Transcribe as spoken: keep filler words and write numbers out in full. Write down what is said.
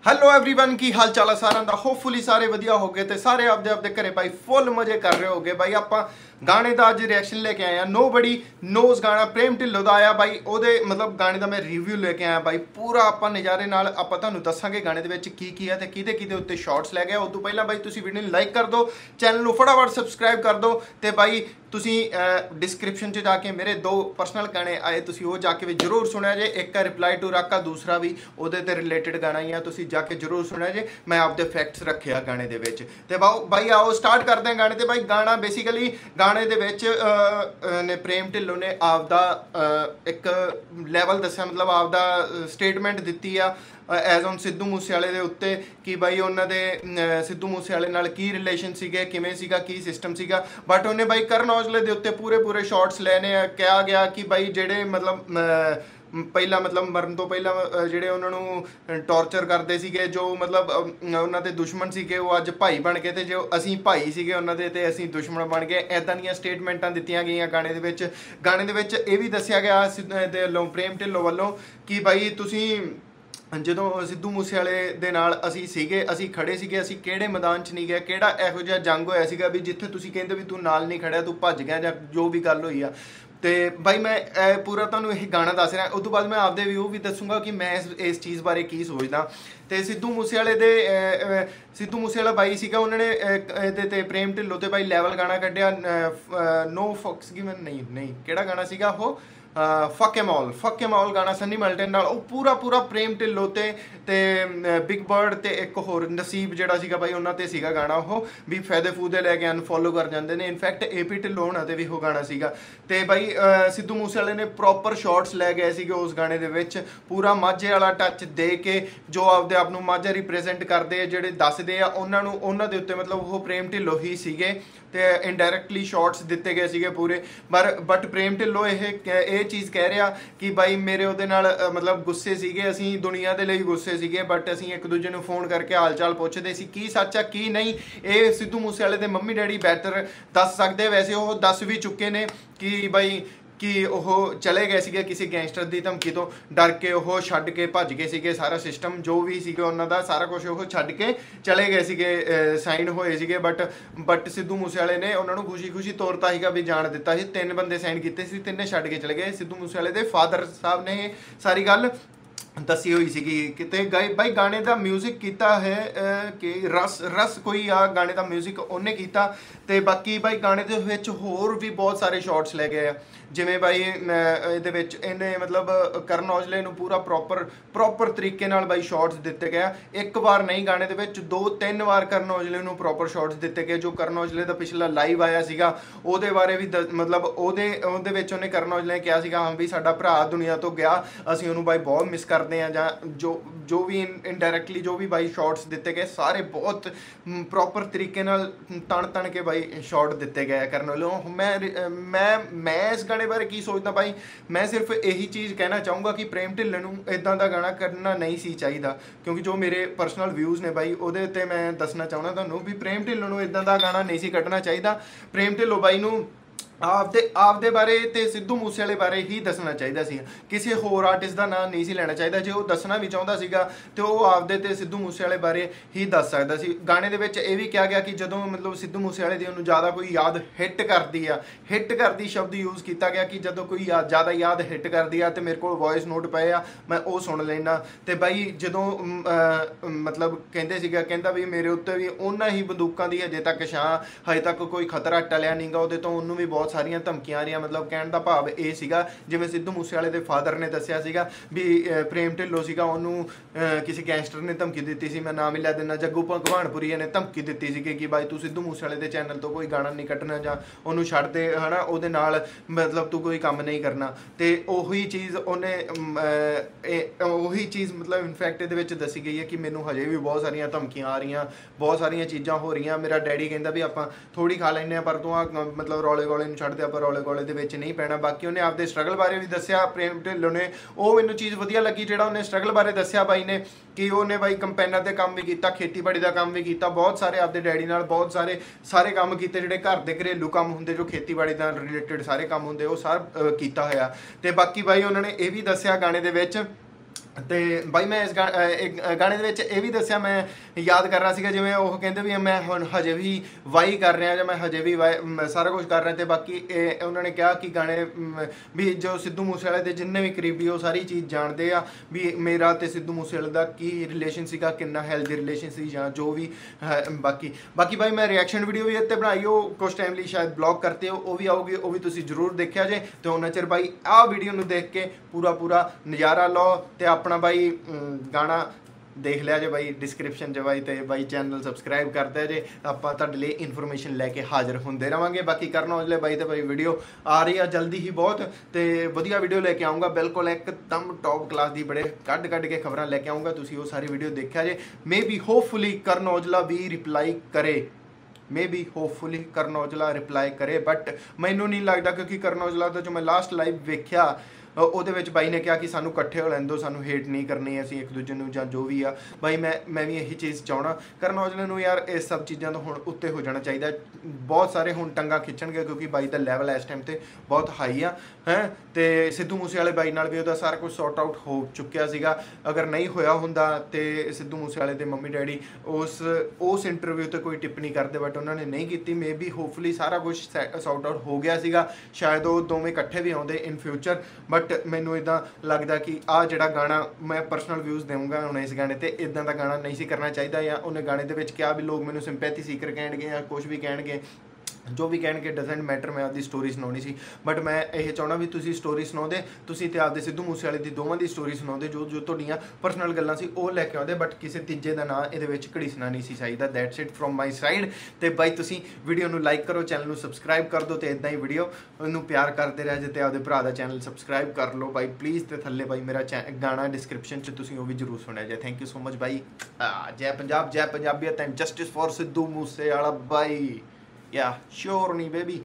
Hello everyone की हाल चाल है सारा ਦਾ ਹੋਪਫੁਲੀ ਸਾਰੇ ਵਧੀਆ ਹੋਗੇ ਤੇ ਸਾਰੇ ਆਪਦੇ ਆਪਦੇ ਘਰੇ ਭਾਈ ਫੁੱਲ ਮਜ਼ੇ ਕਰ ਰਹੇ ਹੋਗੇ ਭਾਈ। ਆਪਾਂ ਗਾਣੇ ਦਾ ਅੱਜ ਰਿਐਕਸ਼ਨ ਲੈ ਕੇ ਆਏ ਆ। ਨੋਬਡੀ ਨੋਜ਼ ਗਾਣਾ ਪ੍ਰੇਮ ਢਿੱਲੋਂ ਦਾ ਆਇਆ ਭਾਈ। ਉਹਦੇ ਮਤਲਬ ਗਾਣੇ ਦਾ ਮੈਂ ਰਿਵਿਊ ਲੈ ਕੇ ਆਇਆ ਭਾਈ। ਪੂਰਾ ਆਪਾਂ ਨਜ਼ਾਰੇ ਨਾਲ ਆਪਾਂ ਤੁਹਾਨੂੰ ਦੱਸਾਂਗੇ ਗਾਣੇ ਦੇ ਵਿੱਚ ਕੀ ਕੀ ਹੈ ਤੇ ਕਿਹਦੇ ਕਿਹਦੇ ਉੱਤੇ ਸ਼ਾਰਟਸ ਲੈ ਗਿਆ। ਉਸ ਤੋਂ ਪਹਿਲਾਂ ਭਾਈ ਤੁਸੀਂ ਵੀਡੀਓ ਨੂੰ ਲਾਈਕ ਕਰ ਦਿਓ, ਚੈਨਲ ਨੂੰ ਫਟਾਫਟ ਸਬਸਕ੍ਰਾਈਬ ਕਰ ਦਿਓ ਤੇ ਭਾਈ ਤੁਸੀਂ ਡਿਸਕ੍ਰਿਪਸ਼ਨ 'ਚ ਜਾ ਕੇ ਮੇਰੇ ਦੋ ਪਰਸਨਲ ਗਾਣੇ ਆਏ ਤੁਸੀਂ ਉਹ ਜਾ ਕੇ ਵੀ ਜ਼ਰੂਰ ਸੁਣਿਆ ਜੇ। ਇੱਕ ਹੈ ਰਿਪਲਾਈ ਟੂ ਰਾਕਾ, ਦੂਸਰਾ ਵੀ ਉਹਦੇ ਤੇ ਰਿਲੇਟਡ ਗਾਣਾ ਹੀ ਆ, ਤੁਸੀਂ ਜਾ ਕੇ ਜ਼ਰੂਰ ਸੁਣਿਆ ਜੇ। ਮੈਂ ਆਪਦੇ ਫੈਕਟਸ ਰੱਖਿਆ ਗਾਣੇ ਦੇ ਵਿੱਚ ਤੇ ਬਾਓ ਭਾਈ ਆਓ ਸਟਾਰਟ ਕਰਦੇ ਹਾਂ ਗਾਣੇ ਤੇ। ਭਾਈ ਗਾਣਾ ਬੇਸਿਕਲੀ ਗਾਣੇ ਦੇ ਵਿੱਚ ਨੇ ਪ੍ਰੇਮ ਢਿੱਲੋਂ ਨੇ ਆਪਦਾ ਇੱਕ ਲੈਵਲ ਦੱਸਿਆ, ਮਤਲਬ ਆਪਦਾ ਸਟੇਟਮੈਂਟ ਦਿੱਤੀ ਆ ਐਜ਼ ਔਨ ਸਿੱਧੂ ਮੂਸੇਵਾਲੇ ਦੇ ਉੱਤੇ ਕਿ ਬਾਈ ਉਹਨਾਂ ਦੇ ਸਿੱਧੂ ਮੂਸੇਵਾਲੇ ਨਾਲ ਕੀ ਰਿਲੇਸ਼ਨ ਸੀਗੇ, ਕਿਵੇਂ ਸੀਗਾ, ਕੀ ਸਿਸਟਮ ਸੀਗਾ। ਬਟ ਉਹਨੇ ਬਾਈ ਕਰਨ ਔਜਲੇ ਦੇ ਉੱਤੇ ਪੂਰੇ ਪੂਰੇ ਸ਼ਾਰਟਸ ਲੈਣੇ ਆ। ਕਿਹਾ ਗਿਆ ਕਿ ਬਾਈ ਜਿਹੜੇ ਮਤਲਬ ਪਹਿਲਾਂ ਮਤਲਬ ਮਰਨ ਤੋਂ ਪਹਿਲਾਂ ਜਿਹੜੇ ਉਹਨਾਂ ਨੂੰ ਟੌਰਚਰ ਕਰਦੇ ਸੀਗੇ, ਜੋ ਮਤਲਬ ਉਹਨਾਂ ਦੇ ਦੁਸ਼ਮਣ ਸੀਗੇ, ਉਹ ਅੱਜ ਭਾਈ ਬਣ ਗਏ ਤੇ ਜੋ ਅਸੀਂ ਭਾਈ ਸੀਗੇ ਉਹਨਾਂ ਦੇ ਤੇ ਅਸੀਂ ਦੁਸ਼ਮਣ ਬਣ ਗਏ। ਇੱਦਾਂ ਦੀਆਂ ਸਟੇਟਮੈਂਟਾਂ ਦਿੱਤੀਆਂ ਗਈਆਂ ਗਾਣੇ ਦੇ ਵਿੱਚ। ਗਾਣੇ ਦੇ ਵਿੱਚ ਇਹ ਵੀ ਦੱਸਿਆ ਗਿਆ ਦੇ ਵੱਲੋਂ ਪ੍ਰੇਮ ਢਿੱਲੋਂ ਵੱਲੋਂ ਕਿ ਬਾਈ ਤੁਸੀਂ ਜਦੋਂ ਸਿੱਧੂ ਮੂਸੇਵਾਲੇ ਦੇ ਨਾਲ ਅਸੀਂ ਸੀਗੇ, ਅਸੀਂ ਖੜੇ ਸੀਗੇ, ਅਸੀਂ ਕਿਹੜੇ ਮੈਦਾਨ 'ਚ ਨਹੀਂ ਗਏ, ਕਿਹੜਾ ਇਹੋ ਜਿਹਾ ਜੰਗ ਹੋਇਆ ਸੀਗਾ ਵੀ ਜਿੱਥੇ ਤੁਸੀਂ ਕਹਿੰਦੇ ਵੀ ਤੂੰ ਨਾਲ ਨਹੀਂ ਖੜਿਆ, ਤੂੰ ਭੱਜ ਗਿਆ ਜਾਂ ਜੋ ਵੀ ਗੱਲ ਹੋਈ ਆ। ਤੇ ਬਾਈ ਮੈਂ ਪੂਰਾ ਤੁਹਾਨੂੰ ਇਹ ਗਾਣਾ ਦੱਸ ਰਿਹਾ। ਉਸ ਤੋਂ ਬਾਅਦ ਮੈਂ ਆਪਦੇ ਵਿਊ ਵੀ ਦੱਸੂਗਾ ਕਿ ਮੈਂ ਇਸ ਇਸ ਚੀਜ਼ ਬਾਰੇ ਕੀ ਸੋਚਦਾ। ਤੇ ਸਿੱਧੂ ਮੂਸੇਵਾਲੇ ਦੇ ਸਿੱਧੂ ਮੂਸੇਵਾਲਾ ਬਾਈ ਸੀਗਾ, ਉਹਨਾਂ ਨੇ ਇਹਦੇ ਤੇ ਪ੍ਰੇਮ ਢਿੱਲੋਂ ਤੇ ਬਾਈ ਲੈਵਲ ਗਾਣਾ ਕੱਢਿਆ। ਨੋ ਫੋਕਸ ਕੀ ਮੈਂ ਨਹੀਂ ਨਹੀਂ ਕਿਹੜਾ ਗਾਣਾ ਸੀਗਾ ਉਹ, ਫੱਕ ਐਮ ਆਲ ਫੱਕ ਐਮ ਆਲ ਗਾਣਾ ਸੰਨੀ ਮਲਟਨ ਨਾਲ। ਉਹ ਪੂਰਾ ਪੂਰਾ ਪ੍ਰੇਮ ਢਿੱਲੋਂ ਤੇ ਤੇ ਬਿਗ ਬਰਡ ਤੇ ਇੱਕ ਹੋਰ ਨਸੀਬ ਜਿਹੜਾ ਸੀਗਾ ਬਾਈ ਉਹਨਾਂ ਤੇ ਸੀਗਾ ਗਾਣਾ। ਉਹ ਵੀ ਫਾਇਦੇ ਫੂਦੇ ਲੈ ਕੇ ਅਨਫੋਲੋ ਕਰ ਜਾਂਦੇ ਨੇ। ਇਨਫੈਕਟ ਏਪੀ ਢਿੱਲੋਂ ਉਹਨਾਂ ਤੇ ਵੀ ਉਹ ਗਾਣਾ ਸੀਗਾ। ਤੇ ਬਾਈ ਸਿੱਧੂ ਮੂਸੇਵਾਲੇ ਨੇ ਪ੍ਰੋਪਰ ਸ਼ਾਰਟਸ ਲੈ ਗਏ ਸੀਗੇ ਉਸ ਗਾਣੇ ਦੇ ਵਿੱਚ, ਪੂਰਾ ਮਾਝੇ ਵਾਲਾ ਟੱਚ ਦੇ ਕੇ ਜੋ ਆਪਦੇ ਆਪ ਨੂੰ ਮਾਝਾ ਰਿਪਰੈਜ਼ੈਂਟ ਕਰਦੇ ਜਿਹੜੇ ਦੱਸਦੇ ਆ ਉਹਨਾਂ ਨੂੰ, ਉਹਨਾਂ ਦੇ ਉੱਤੇ ਮਤਲਬ ਉਹ ਪ੍ਰੇਮ ਢਿੱਲੋਂ ਹੀ ਸੀਗੇ ਤੇ ਇਨਡਾਇਰੈਕਟਲੀ ਸ਼ਾਰਟਸ ਦਿੱਤੇ ਗਏ ਸੀਗੇ ਪੂਰੇ। ਪਰ ਬਟ ਪ੍ਰੇਮ ਢਿੱਲੋਂ ਇਹ ਇਹ ਚੀਜ਼ ਕਹਿ ਰਿਹਾ ਕਿ ਬਾਈ ਮੇਰੇ ਉਹਦੇ ਨਾਲ ਮਤਲਬ ਗੁੱਸੇ ਸੀਗੇ, ਅਸੀਂ ਦੁਨੀਆ ਦੇ ਲਈ ਗੁੱਸੇ ਸੀਗੇ, ਬਟ ਅਸੀਂ ਇੱਕ ਦੂਜੇ ਨੂੰ ਫੋਨ ਕਰਕੇ ਹਾਲ ਚਾਲ ਪੁੱਛਦੇ ਸੀ। ਕੀ ਸੱਚ ਆ ਕੀ ਨਹੀਂ ਇਹ ਸਿੱਧੂ ਮੂਸੇਵਾਲੇ ਦੇ ਮੰਮੀ ਡੈਡੀ ਬੈਟਰ ਦੱਸ ਸਕਦੇ। ਵੈਸੇ ਉਹ ਦੱਸ ਵੀ ਚੁੱਕੇ ਨੇ ਕਿ ਬਾਈ ਕਿ ਉਹ ਚਲੇ ਗਏ ਸੀਗੇ ਕਿਸੇ ਗੈਂਗਸਟਰ ਦੀ ਧਮਕੀ ਤੋਂ ਡਰ ਕੇ, ਉਹ ਛੱਡ ਕੇ ਭੱਜ ਗਏ ਸੀਗੇ। ਸਾਰਾ ਸਿਸਟਮ ਜੋ ਵੀ ਸੀਗਾ ਉਹਨਾਂ ਦਾ ਸਾਰਾ ਕੁਝ ਉਹ ਛੱਡ ਕੇ ਚਲੇ ਗਏ ਸੀਗੇ, ਸਾਈਨ ਹੋਏ ਸੀਗੇ। ਬਟ ਬਟ ਸਿੱਧੂ ਮੂਸੇਵਾਲੇ ਨੇ ਉਹਨਾਂ ਨੂੰ ਖੁਸ਼ੀ ਖੁਸ਼ੀ ਤੋਰਤਾ ਸੀਗਾ ਵੀ ਜਾਣ ਦਿੱਤਾ ਸੀ। ਤਿੰਨ ਬੰਦੇ ਸਾਈਨ ਕੀਤੇ ਸੀ, ਤਿੰਨੇ ਛੱਡ ਕੇ ਚਲੇ ਗਏ। ਸਿੱਧੂ ਮੂਸੇਵਾਲੇ ਦੇ ਫਾਦਰ ਸਾਹਿਬ ਨੇ ਸਾਰੀ ਗੱਲ ਦੱਸੀ ਹੋਈ ਸੀਗੀ ਕਿਤੇ। ਗਾਈ ਬਾਈ ਗਾਣੇ ਦਾ ਮਿਊਜ਼ਿਕ ਕੀਤਾ ਹੈ ਕਿ ਰਸ ਰਸ ਕੋਈ ਆ ਗਾਣੇ ਦਾ ਮਿਊਜ਼ਿਕ ਉਹਨੇ ਕੀਤਾ। ਤੇ ਬਾਕੀ ਬਾਈ ਗਾਣੇ ਦੇ ਵਿੱਚ ਹੋਰ ਵੀ ਬਹੁਤ ਸਾਰੇ ਸ਼ਾਰਟਸ ਲੈ ਗਏ ਆ, ਜਿਵੇਂ ਬਾਈ ਇਹਦੇ ਵਿੱਚ ਇਹਨੇ ਮਤਲਬ ਕਰਨ ਔਜਲੇ ਨੂੰ ਪੂਰਾ ਪ੍ਰੋਪਰ ਪ੍ਰੋਪਰ ਤਰੀਕੇ ਨਾਲ ਬਾਈ ਸ਼ਾਰਟਸ ਦਿੱਤੇ ਗਏ। ਇੱਕ ਵਾਰ ਨਹੀਂ ਗਾਣੇ ਦੇ ਵਿੱਚ ਦੋ ਤਿੰਨ ਵਾਰ ਕਰਨ ਔਜਲੇ ਨੂੰ ਪ੍ਰੋਪਰ ਸ਼ਾਰਟਸ ਦਿੱਤੇ ਗਏ। ਜੋ ਕਰਨ ਔਜਲੇ ਦਾ ਪਿਛਲਾ ਲਾਈਵ ਆਇਆ ਸੀਗਾ ਉਹਦੇ ਬਾਰੇ ਵੀ ਮਤਲਬ ਉਹਦੇ ਉਹਦੇ ਵਿੱਚ ਉਹਨੇ ਕਰਨ ਔਜਲੇ ਨੇ ਕਿਹਾ ਸੀਗਾ ਹਾਂ ਵੀ ਸਾਡਾ ਭਰਾ ਦੁਨੀਆ ਤੋਂ ਗਿਆ, ਅਸੀਂ ਉਹਨੂੰ ਬਾਈ ਬਹੁਤ ਮਿਸ ਕਰਦੇ ਹਾਂ, ਜਾਂ ਜੋ ਜੋ ਵੀ ਇਨਡਾਇਰੈਕਟਲੀ ਜੋ ਵੀ ਬਾਈ ਸ਼ਾਰਟਸ ਦਿੱਤੇ ਗਏ ਸਾਰੇ ਬਹੁਤ ਪ੍ਰੋਪਰ ਤਰੀਕੇ ਨਾਲ ਤਣ ਤਣ ਕੇ ਬਾਈ ਸ਼ਾਰਟ ਦਿੱਤੇ ਗਏ ਕਰਨ ਔਜਲੇ। ਮੈਂ ਮੈਂ ਮੈਂ ਇਸ ਗਾਣੇ ਬਾਰੇ ਕੀ ਸੋਚਦਾ ਬਾਈ, ਮੈਂ ਸਿਰਫ ਇਹੀ ਚੀਜ਼ ਕਹਿਣਾ ਚਾਹੂੰਗਾ ਕਿ ਪ੍ਰੇਮ ਢਿੱਲੋਂ ਨੂੰ ਇਦਾਂ ਦਾ ਗਾਣਾ ਕਰਨਾ ਨਹੀਂ ਸੀ ਚਾਹੀਦਾ। ਕਿਉਂਕਿ ਜੋ ਮੇਰੇ ਪਰਸਨਲ ਵਿਊਜ਼ ਨੇ ਬਾਈ ਉਹਦੇ ਉੱਤੇ ਮੈਂ ਦੱਸਣਾ ਚਾਹੁੰਦਾ ਤੁਹਾਨੂੰ ਵੀ ਪ੍ਰੇਮ ਢਿੱਲੋਂ ਨੂੰ ਇਦਾਂ ਦਾ ਗਾਣਾ ਨਹੀਂ ਸੀ ਕੱਢਣਾ ਚਾਹੀਦਾ। ਪ੍ਰੇਮ ਢਿੱਲੋਂ ਬਾਈ ਨੂੰ ਆਪਦੇ ਆਪਦੇ ਬਾਰੇ ਤੇ ਸਿੱਧੂ ਮੂਸੇਵਾਲੇ ਬਾਰੇ ਹੀ ਦੱਸਣਾ ਚਾਹੀਦਾ ਸੀ, ਕਿਸੇ ਹੋਰ ਆਰਟਿਸਟ ਦਾ ਨਾਂ ਨਹੀਂ ਸੀ ਲੈਣਾ ਚਾਹੀਦਾ। ਜੇ ਉਹ ਦੱਸਣਾ ਵੀ ਚਾਹੁੰਦਾ ਸੀਗਾ ਤੇ ਉਹ ਆਪਦੇ ਤੇ ਸਿੱਧੂ ਮੂਸੇਵਾਲੇ ਬਾਰੇ ਹੀ ਦੱਸ ਸਕਦਾ ਸੀ। ਗਾਣੇ ਦੇ ਵਿੱਚ ਇਹ ਵੀ ਕਿਹਾ ਗਿਆ ਕਿ ਜਦੋਂ ਮਤਲਬ ਸਿੱਧੂ ਮੂਸੇਵਾਲੇ ਦੀ ਉਹਨੂੰ ਜ਼ਿਆਦਾ ਕੋਈ ਯਾਦ ਹਿੱਟ ਕਰਦੀ ਆ, ਹਿੱਟ ਕਰਦੀ ਸ਼ਬਦ ਯੂਜ਼ ਕੀਤਾ ਗਿਆ ਕਿ ਜਦੋਂ ਕੋਈ ਯਾਦ ਜ਼ਿਆਦਾ ਯਾਦ ਹਿੱਟ ਕਰਦੀ ਆ ਤੇ ਮੇਰੇ ਕੋਲ ਵੌਇਸ ਨੋਟ ਪਏ ਆ, ਮੈਂ ਉਹ ਸੁਣ ਲੈਣਾ। ਤੇ ਬਾਈ ਜਦੋਂ ਮਤਲਬ ਕਹਿੰਦੇ ਸੀਗਾ, ਕਹਿੰਦਾ ਵੀ ਮੇਰੇ ਉੱਤੇ ਵੀ ਉਹਨਾਂ ਹੀ ਬੰਦੂਕਾਂ ਦੀ ਹਜੇ ਤੱਕ ਛਾਂ, ਹਜੇ ਤੱਕ ਕੋਈ ਖਤਰਾ ਟਲਿਆ ਨਹੀਂਗਾ ਉਹਦੇ ਤੋਂ, ਉਹਨੂੰ ਵੀ ਬਹੁਤ ਸਾਰੀਆਂ ਧਮਕੀਆਂ ਆ ਰਹੀਆਂ। ਮਤਲਬ ਕਹਿਣ ਦਾ ਭਾਵ ਇਹ ਸੀਗਾ ਜਿਵੇਂ ਸਿੱਧੂ ਮੂਸੇਵਾਲੇ ਦੇ ਫਾਦਰ ਨੇ ਦੱਸਿਆ ਸੀਗਾ ਵੀ ਪ੍ਰੇਮ ਢਿੱਲੋਂ ਸੀਗਾ ਉਹਨੂੰ ਕਿਸੇ ਗੈਂਗਸਟਰ ਨੇ ਧਮਕੀ ਦਿੱਤੀ ਸੀ, ਮੈਂ ਨਾਮ ਹੀ ਲੈ ਦਿੰਦਾ, ਜੱਗੂ ਭਗਵਾਨਪੁਰੀਆ ਨੇ ਧਮਕੀ ਦਿੱਤੀ ਸੀਗੀ ਕਿ ਬਾਈ ਤੂੰ ਸਿੱਧੂ ਮੂਸੇਵਾਲੇ ਦੇ ਚੈਨਲ ਤੋਂ ਕੋਈ ਗਾਣਾ ਨਹੀਂ ਕੱਢਣਾ ਜਾਂ ਉਹਨੂੰ ਛੱਡ ਦੇ ਹੈ ਨਾ, ਉਹਦੇ ਨਾਲ ਮਤਲਬ ਤੂੰ ਕੋਈ ਕੰਮ ਨਹੀਂ ਕਰਨਾ। ਤੇ ਉਹੀ ਚੀਜ਼ ਉਹਨੇ ਉਹੀ ਚੀਜ਼ ਮਤਲਬ ਇਨਫੈਕਟ ਇਹਦੇ ਵਿੱਚ ਦੱਸੀ ਗਈ ਹੈ ਕਿ ਮੈਨੂੰ ਹਜੇ ਵੀ ਬਹੁਤ ਸਾਰੀਆਂ ਧਮਕੀਆਂ ਆ ਰਹੀਆਂ, ਬਹੁਤ ਸਾਰੀਆਂ ਚੀਜ਼ਾਂ ਹੋ ਰਹੀਆਂ। ਮੇਰਾ ਡੈਡੀ ਕਹਿੰਦਾ ਵੀ ਆਪਾਂ ਥੋੜ੍ਹੀ ਖਾ ਲੈਂਦੇ ਹਾਂ ਪਰ ਤੂੰ ਆ ਮਤਲਬ ਰੌਲੇ ਗੋਲੇ ਨੂੰ ਛੱਡ ਦੇ, ਆਪਾਂ ਰੌਲੇ ਗੋਲੇ ਦੇ ਵਿੱਚ ਨਹੀਂ ਪੈਣਾ। ਬਾਕੀ ਉਹਨੇ ਆਪਦੇ ਸਟਰਗਲ ਬਾਰੇ ਵੀ ਦੱਸਿਆ ਪ੍ਰੇਮ ਢਿੱਲੋਂ ਨੇ, ਉਹ ਮੈਨੂੰ ਚੀਜ਼ ਵਧੀਆ ਲੱਗੀ ਜਿਹੜਾ ਉਹਨੇ ਸਟਰਗਲ ਬਾਰੇ ਦੱਸਿਆ ਬਾਈ ਨੇ ਕਿ ਉਹਨੇ ਬਾਈ ਕੰਪੈਨਰ ਦੇ ਕੰਮ ਵੀ ਕੀਤਾ, ਖੇਤੀਬਾੜੀ ਦਾ ਕੰਮ ਵੀ ਕੀਤਾ, ਬਹੁਤ ਸਾਰੇ ਆਪਦੇ ਡੈਡੀ ਨਾਲ ਬਹੁਤ ਸਾਰੇ ਸਾਰੇ ਕੰਮ ਕੀਤੇ ਜਿਹੜੇ ਘਰ ਦੇ ਘਰੇਲੂ ਕੰਮ ਹੁੰਦੇ, ਜੋ ਖੇਤੀਬਾੜੀ ਨਾਲ ਰਿਲੇਟਡ ਸਾਰੇ ਕੰਮ ਹੁੰਦੇ ਉਹ ਸਾਰਾ ਕੀਤਾ ਹੋਇਆ। ਤੇ ਬਾਕੀ ਬਾਈ ਉਹਨਾਂ ਨੇ ਇਹ ਵੀ ਦੱਸਿਆ ਗਾਣੇ ਦੇ ਵਿੱਚ ਤੇ ਬਾਈ ਮੈਂ ਇਸ ਗਾ- ਅਹ ਇੱਕ ਗਾਣੇ ਦੇ ਵਿੱਚ ਇਹ ਵੀ ਦੱਸਿਆ, ਮੈਂ ਯਾਦ ਕਰ ਰਿਹਾ ਸੀਗਾ ਜਿਵੇਂ ਉਹ ਕਹਿੰਦੇ ਵੀ ਮੈਂ ਹੁਣ ਹਜੇ ਵੀ ਵਾਈ ਕਰ ਰਿਹਾ ਜਾਂ ਮੈਂ ਹਜੇ ਵੀ ਵਾਈ ਮ, ਸਾਰਾ ਕੁਝ ਕਰ ਰਿਹਾ। ਤੇ ਬਾਕੀ ਇਹ ਉਹਨਾਂ ਨੇ ਕਿਹਾ ਕਿ ਗਾਣੇ ਮ, ਵੀ ਜੋ ਸਿੱਧੂ ਮੂਸੇਵਾਲੇ ਦੇ ਜਿੰਨੇ ਵੀ ਕਰੀਬੀ ਉਹ ਸਾਰੀ ਚੀਜ਼ ਜਾਣਦੇ ਆ ਵੀ ਮੇਰਾ ਤੇ ਸਿੱਧੂ ਮੂਸੇਵਾਲੇ ਦਾ ਕੀ ਰਿਲੇਸ਼ਨ ਸੀਗਾ, ਕਿੰਨਾ ਹੈਲਦੀ ਰਿਲੇਸ਼ਨ ਸੀ ਜਾਂ ਜੋ ਵੀ ਹੈ। ਬਾਕੀ ਬਾਕੀ ਬਾਈ ਮੈਂ ਰਿਐਕਸ਼ਨ ਵੀਡੀਓ ਵੀ ਇੱਥੇ ਬਣਾਈ, ਉਹ ਕੁਝ ਟਾਈਮ ਲਈ ਸ਼ਾਇਦ ਬਲੌਗ ਕਰਤੇ ਹੋ, ਉਹ ਵੀ ਆਊਗੀ, ਉਹ ਵੀ ਤੁਸੀਂ ਜ਼ਰੂਰ ਦੇਖਿਆ ਜੇ। ਤੇ ਉਹਨਾਂ ਚਿਰ ਬਾਈ ਆਹ ਵੀਡੀਓ ਨੂੰ ਦੇਖ ਕੇ ਪੂਰਾ ਪੂਰਾ ਨਜ਼ਾਰਾ ਲਓ ਤੇ ਆਪਣਾ ਬਾਈ ਅਮ, ਗਾਣਾ ਦੇਖ ਲਿਆ ਜੇ ਬਾਈ ਡਿਸਕ੍ਰਿਪਸ਼ਨ 'ਚ ਬਾਈ, ਤੇ ਬਾਈ ਚੈਨਲ ਸਬਸਕ੍ਰਾਈਬ ਕਰਦਾ ਜੇ। ਆਪਾਂ ਤੁਹਾਡੇ ਲਈ ਇਨਫੋਰਮੇਸ਼ਨ ਲੈ ਕੇ ਹਾਜ਼ਰ ਹੁੰਦੇ ਰਵਾਂਗੇ। ਬਾਕੀ ਕਰਨ ਔਜਲੇ ਬਾਈ ਤੇ ਬਾਈ ਵੀਡੀਓ ਆ ਰਹੀ ਆ ਜਲਦੀ ਹੀ ਬਹੁਤ, ਤੇ ਵਧੀਆ ਵੀਡੀਓ ਲੈ ਕੇ ਆਉਂਗਾ, ਬਿਲਕੁਲ ਇੱਕਦਮ ਟੌਪ ਕਲਾਸ ਦੀ, ਬੜੇ ਕੱਢ ਕੱਢ ਕੇ ਖਬਰਾਂ ਲੈ ਕੇ ਆਉਂਗਾ। ਤੁਸੀਂ ਉਹ ਸਾਰੀ ਵੀਡੀਓ ਦੇਖਿਆ ਜੇ। ਮੇ ਬੀ ਹੋਪਫੁਲੀ ਕਰਨ ਔਜਲਾ ਵੀ ਰਿਪਲਾਈ ਕਰੇ, ਮੇ ਬੀ ਹੋਪਫੁਲੀ ਕਰਨ ਔਜਲਾ ਰਿਪਲਾਈ ਕਰੇ, ਬਟ ਮੈਨੂੰ ਨਹੀਂ ਲੱਗਦਾ, ਕਿਉਂਕਿ ਕਰਨ ਔਜਲਾ ਦਾ ਜੋ ਮੈਂ ਲਾਸਟ ਲਾਈਵ ਵੇਖਿਆ ਉਹਦੇ ਵਿੱਚ ਬਾਈ ਨੇ ਕਿਹਾ ਕਿ ਸਾਨੂੰ ਇਕੱਠੇ ਹੋ ਲੈਣ ਦਿਓ, ਸਾਨੂੰ ਹੇਟ ਨਹੀਂ ਕਰਨੀ, ਅਸੀਂ ਇੱਕ ਦੂਜੇ ਨੂੰ ਜਾਂ ਜੋ ਵੀ ਆ। ਬਾਈ ਮੈਂ ਮੈਂ ਵੀ ਇਹੀ ਚੀਜ਼ ਚਾਹਣਾ, ਕਰਨ ਔਜਲੇ ਨੂੰ ਯਾਰ ਇਸ ਸਭ ਚੀਜ਼ਾਂ ਤੋਂ ਹੁਣ ਉੱਤੇ ਹੋ ਜਾਣਾ ਚਾਹੀਦਾ। ਬਹੁਤ ਸਾਰੇ ਹੁਣ ਟੰਗਾ ਖਿੱਚਣਗੇ ਕਿਉਂਕਿ ਬਾਈ ਦਾ ਲੈਵਲ ਇਸ ਟਾਈਮ ਤੇ ਬਹੁਤ ਹਾਈ ਆ ਹੈ। ਤੇ ਸਿੱਧੂ ਮੂਸੇਵਾਲੇ ਬਾਈ ਨਾਲ ਵੀ ਉਹਦਾ ਸਾਰਾ ਕੁਝ ਸੌਰਟ ਆਊਟ ਹੋ ਚੁੱਕਿਆ ਸੀਗਾ। ਅਗਰ ਨਹੀਂ ਹੋਇਆ ਹੁੰਦਾ ਤੇ ਸਿੱਧੂ ਮੂਸੇਵਾਲੇ ਦੇ ਮੰਮੀ ਡੈਡੀ ਉਸ ਉਸ ਇੰਟਰਵਿਊ ਤੇ ਕੋਈ ਟਿੱਪਣੀ ਕਰਦੇ, ਬਟ ਉਹਨਾਂ ਨੇ ਨਹੀਂ ਕੀਤੀ। ਮੇ ਬੀ ਹੋਪਫੁਲੀ ਸਾਰਾ ਕੁਝ ਸੌਰਟ ਆਊਟ ਹੋ ਗਿਆ ਸੀਗਾ, ਸ਼ਾਇਦ ਉਹ ਦੋਵੇਂ ਇਕੱਠੇ ਵੀ ਆਉਂਦੇ ਇਨ ਫਿਊਚਰ। ਬਟ ਮੈਨੂੰ ਇਦਾਂ ਲੱਗਦਾ ਕਿ ਆਹ ਜਿਹੜਾ ਗਾਣਾ ਮੈਂ ਪਰਸਨਲ ਵਿਊਜ਼ ਦੇਵਾਂਗਾ ਹੁਣ ਇਸ ਗਾਣੇ ਤੇ, ਇਦਾਂ ਦਾ ਗਾਣਾ ਨਹੀਂ ਸੀ ਕਰਨਾ ਚਾਹੀਦਾ। ਜਾਂ ਉਹਨੇ ਗਾਣੇ ਦੇ ਵਿੱਚ ਕਿਹਾ ਵੀ ਲੋਕ ਮੈਨੂੰ ਸਿੰਪੈਥੀ ਸੀਕਰ ਕਹਿਣਗੇ ਜਾਂ ਕੁਝ ਵੀ ਕਹਿਣਗੇ, ਜੋ ਵੀ ਕਹਿਣਗੇ ਡਜ਼ਨਟ ਮੈਟਰ, ਮੈਂ ਆਪਦੀ ਸਟੋਰੀ ਸੁਣਾਉਣੀ ਸੀ। ਬਟ ਮੈਂ ਇਹ ਚਾਹੁੰਦਾ ਵੀ ਤੁਸੀਂ ਸਟੋਰੀ ਸੁਣਾਉਂਦੇ, ਤੁਸੀਂ ਤੇ ਆਪਦੇ ਸਿੱਧੂ ਮੂਸੇਵਾਲੇ ਦੀ ਦੋਵਾਂ ਦੀ ਸਟੋਰੀ ਸੁਣਾਉਂਦੇ, ਜੋ ਜੋ ਤੁਹਾਡੀਆਂ ਪਰਸਨਲ ਗੱਲਾਂ ਸੀ ਉਹ ਲੈ ਕੇ ਆਉਂਦੇ, ਬਟ ਕਿਸੇ ਤੀਜੇ ਦਾ ਨਾਂ ਇਹਦੇ ਵਿੱਚ ਘੜੀਸਣਾ ਨਹੀਂ ਸੀ ਚਾਹੀਦਾ। That's it from my side. ਤੇ ਬਾਈ ਤੁਸੀਂ ਵੀਡੀਓ ਨੂੰ ਲਾਈਕ ਕਰੋ, ਚੈਨਲ ਨੂੰ ਸਬਸਕ੍ਰਾਈਬ ਕਰ ਦਿਓ, ਤੇ ਇਦਾਂ ਹੀ ਵੀਡੀਓ ਨੂੰ ਪਿਆਰ ਕਰਦੇ ਰਹਿ ਜੇ, ਤੇ ਆਪਦੇ ਭਰਾ ਦਾ ਚੈਨਲ ਸਬਸਕ੍ਰਾਈਬ ਕਰ ਲਓ ਬਾਈ ਪਲੀਜ਼। ਤੇ ਥੱਲੇ ਬਾਈ ਮੇਰਾ ਗਾਣਾ ਡਿਸਕ੍ਰਿਪਸ਼ਨ 'ਚ ਤੁਸੀਂ ਉਹ ਵੀ ਜ਼ਰੂਰ ਸੁਣਿਆ ਜੇ। ਥੈਂਕ ਯੂ ਸੋ ਮਚ ਬਾਈ। ਜੈ ਪੰਜਾਬ, ਜੈ ਪੰਜਾਬੀਅਤ and justice for Sidhu Moosewala ਬਾਈ। Yeah, sure, baby.